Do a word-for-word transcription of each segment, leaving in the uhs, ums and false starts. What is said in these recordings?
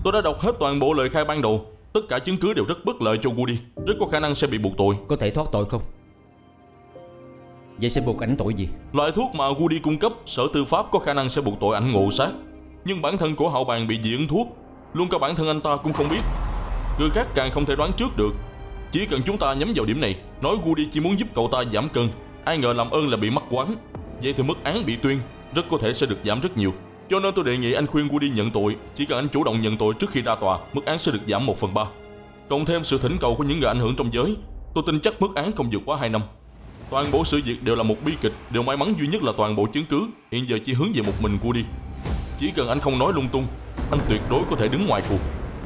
Tôi đã đọc hết toàn bộ lời khai ban đầu. Tất cả chứng cứ đều rất bất lợi cho Woody, rất có khả năng sẽ bị buộc tội. Có thể thoát tội không? Vậy sẽ buộc ảnh tội gì? Loại thuốc mà Woody cung cấp, Sở Tư pháp có khả năng sẽ buộc tội ảnh ngộ sát. Nhưng bản thân của Hạo Bàn bị dị ứng thuốc, luôn cả bản thân anh ta cũng không biết. Người khác càng không thể đoán trước được. Chỉ cần chúng ta nhắm vào điểm này, nói Woody chỉ muốn giúp cậu ta giảm cân, ai ngờ làm ơn là bị mắc quáng. Vậy thì mức án bị tuyên rất có thể sẽ được giảm rất nhiều. Cho nên tôi đề nghị anh khuyên Woody nhận tội. Chỉ cần anh chủ động nhận tội trước khi ra tòa, mức án sẽ được giảm một phần ba. Cộng thêm sự thỉnh cầu của những người ảnh hưởng trong giới, tôi tin chắc mức án không vượt quá hai năm. Toàn bộ sự việc đều là một bi kịch. Điều may mắn duy nhất là toàn bộ chứng cứ hiện giờ chỉ hướng về một mình Woody. Chỉ cần anh không nói lung tung, anh tuyệt đối có thể đứng ngoài cuộc.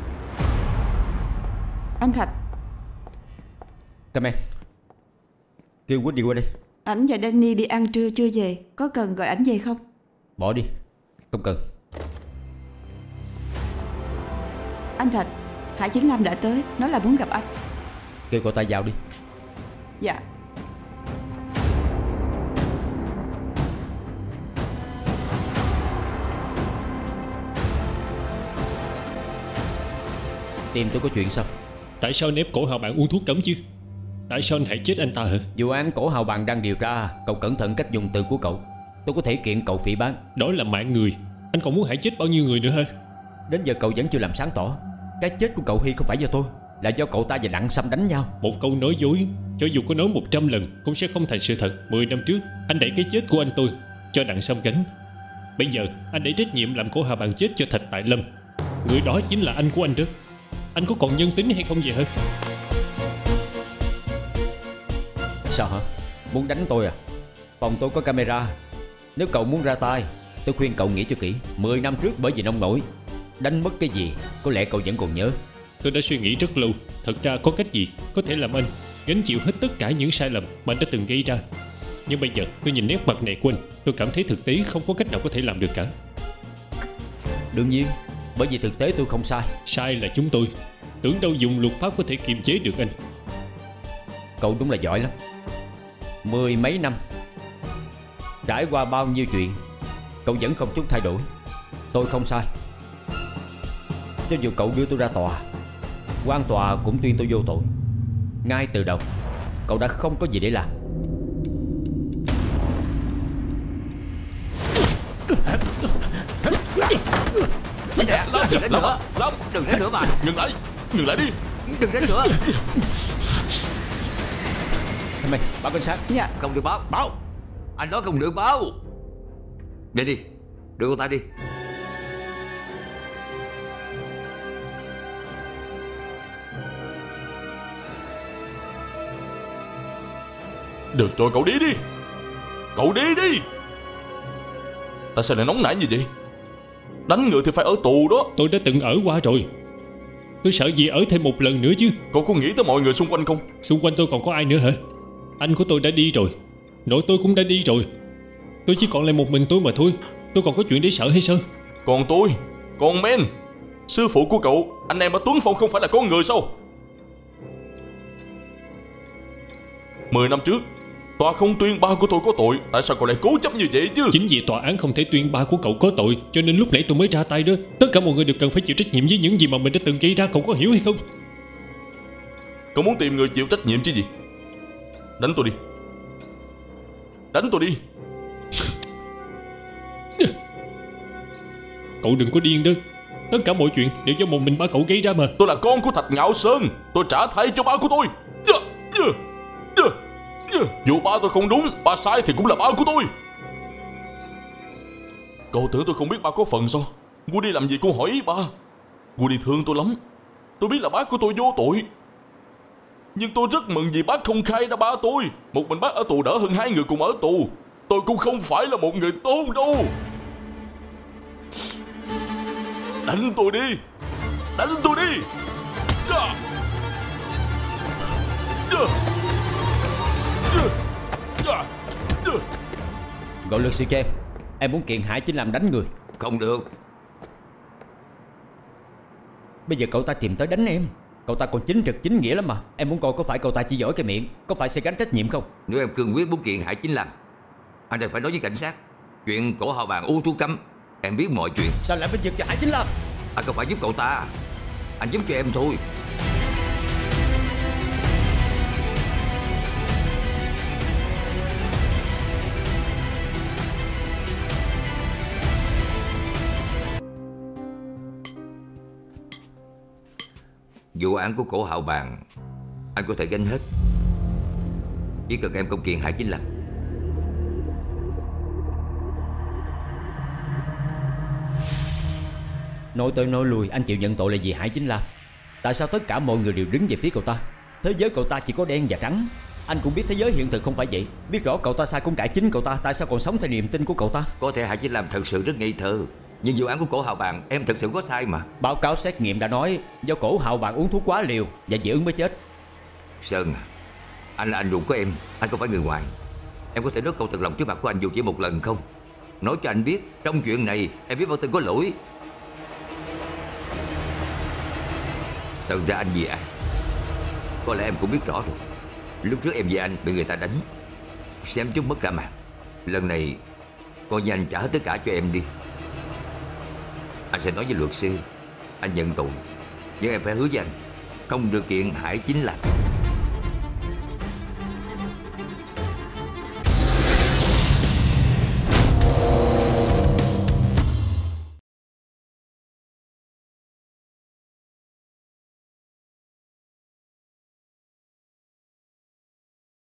Anh Thạch. Come in. Kêu Woody qua đây. Ảnh và Danny đi ăn trưa chưa về, có cần gọi ảnh về không? Bỏ đi, không cần. Anh Thạch, Hải Chính Lam đã tới, nói là muốn gặp anh. Kêu cậu ta vào đi. Dạ. Tìm tôi có chuyện sao? Tại sao anh ép cổ Hạo Bàn uống thuốc cấm chứ? Tại sao anh hại chết anh ta hả? Vụ án cổ Hạo Bàn đang điều tra. Cậu cẩn thận cách dùng từ của cậu. Tôi có thể kiện cậu phỉ báng. Đó là mạng người. Anh còn muốn hại chết bao nhiêu người nữa hả? Đến giờ cậu vẫn chưa làm sáng tỏ. Cái chết của cậu Hy không phải do tôi, là do cậu ta và Đặng Sâm đánh nhau. Một câu nói dối, cho dù có nói một trăm lần cũng sẽ không thành sự thật. Mười năm trước anh đẩy cái chết của anh tôi cho Đặng Sâm gánh. Bây giờ anh đẩy trách nhiệm làm cổ Hạo Bàn chết cho Thạch Tại Lâm. Người đó chính là anh của anh đó. Anh có còn nhân tính hay không vậy hả? Sao hả? Muốn đánh tôi à? Phòng tôi có camera. Nếu cậu muốn ra tay, tôi khuyên cậu nghĩ cho kỹ. Mười năm trước bởi vì nông nổi, đánh mất cái gì có lẽ cậu vẫn còn nhớ. Tôi đã suy nghĩ rất lâu. Thật ra có cách gì có thể làm anh gánh chịu hết tất cả những sai lầm mà anh đã từng gây ra. Nhưng bây giờ tôi nhìn nét mặt này của anh, tôi cảm thấy thực tế không có cách nào có thể làm được cả. Đương nhiên, bởi vì thực tế tôi không sai. Sai là chúng tôi. Tưởng đâu dùng luật pháp có thể kiềm chế được anh. Cậu đúng là giỏi lắm. Mười mấy năm, trải qua bao nhiêu chuyện, cậu vẫn không chút thay đổi. Tôi không sai. Cho dù cậu đưa tôi ra tòa, quan tòa cũng tuyên tôi vô tội. Ngay từ đầu, cậu đã không có gì để làm. Nè, đừng đánh nữa. Đừng đánh nữa mà. Ngừng lại, ngừng lại đi. Đừng đánh nữa. Mày, báo cảnh sát. Dạ. Không được báo. Báo. Anh nói không được báo. Để đi, đưa cô ta đi. Được rồi, cậu đi đi. Cậu đi đi. Tại sao lại nóng nảy như vậy? Đánh người thì phải ở tù đó. Tôi đã từng ở qua rồi. Tôi sợ gì ở thêm một lần nữa chứ. Cậu có nghĩ tới mọi người xung quanh không? Xung quanh tôi còn có ai nữa hả? Anh của tôi đã đi rồi, nội tôi cũng đã đi rồi. Tôi chỉ còn lại một mình tôi mà thôi. Tôi còn có chuyện để sợ hay sao? Còn tôi, còn Men, sư phụ của cậu, anh em ở Tuấn Phong không phải là con người sao? Mười năm trước, tòa không tuyên ba của tôi có tội. Tại sao cậu lại cố chấp như vậy chứ? Chính vì tòa án không thể tuyên ba của cậu có tội, cho nên lúc nãy tôi mới ra tay đó. Tất cả mọi người đều cần phải chịu trách nhiệm với những gì mà mình đã từng gây ra. Cậu có hiểu hay không? Cậu muốn tìm người chịu trách nhiệm chứ gì? Đánh tôi đi. Đánh tôi đi. Cậu đừng có điên đó. Tất cả mọi chuyện đều do một mình ba cậu gây ra mà. Tôi là con của Thạch Ngạo Sơn. Tôi trả thay cho ba của tôi. Dù ba tôi không đúng, ba sai thì cũng là ba của tôi. Cậu tưởng tôi không biết ba có phần sao? Woody làm gì cũng hỏi ý ba. Woody thương tôi lắm. Tôi biết là bác của tôi vô tội, nhưng tôi rất mừng vì bác không khai ra ba tôi. Một mình bác ở tù đỡ hơn hai người cùng ở tù. Tôi cũng không phải là một người tốt đâu. Đánh tôi đi. Đánh tôi đi. Gọi luật sư cho em. Em muốn kiện Hải Chính Lam đánh người. Không được. Bây giờ cậu ta tìm tới đánh em. Cậu ta còn chính trực chính nghĩa lắm mà. Em muốn coi có phải cậu ta chỉ giỏi cái miệng, có phải sẽ gánh trách nhiệm không? Nếu em cương quyết muốn kiện Hải Chính Lam, anh đang phải nói với cảnh sát chuyện cổ Hạo Bàn uống thuốc cấm. Em biết mọi chuyện. Sao lại bên giật cho Hải Chính Lam? Anh không phải giúp cậu ta, anh giúp cho em thôi. Vụ án của cổ Hạo Bàng anh có thể gánh hết, chỉ cần em không kiện Hải Chính Lâm. Nói tới nói lui anh chịu nhận tội là vì Hải Chính Lâm. Tại sao tất cả mọi người đều đứng về phía cậu ta? Thế giới cậu ta chỉ có đen và trắng. Anh cũng biết thế giới hiện thực không phải vậy. Biết rõ cậu ta sai cũng cãi chính cậu ta. Tại sao còn sống theo niềm tin của cậu ta? Có thể Hải Chính Lâm thật sự rất ngây thơ, nhưng vụ án của cổ Hạo Bàng em thật sự có sai mà. Báo cáo xét nghiệm đã nói do cổ Hạo Bàng uống thuốc quá liều và dị ứng mới chết. Sơn à, anh là anh ruột của em, anh không phải người ngoài. Em có thể nói câu thật lòng trước mặt của anh dù chỉ một lần không? Nói cho anh biết trong chuyện này em biết bản thân có lỗi. Thật ra anh vì ai? Có lẽ em cũng biết rõ rồi. Lúc trước em vì anh bị người ta đánh, xem chút mất cả mạng. Lần này coi như anh trả hết tất cả cho em đi. Anh sẽ nói với luật sư anh nhận tội, nhưng em phải hứa với anh không được kiện Hải Chính Lâm.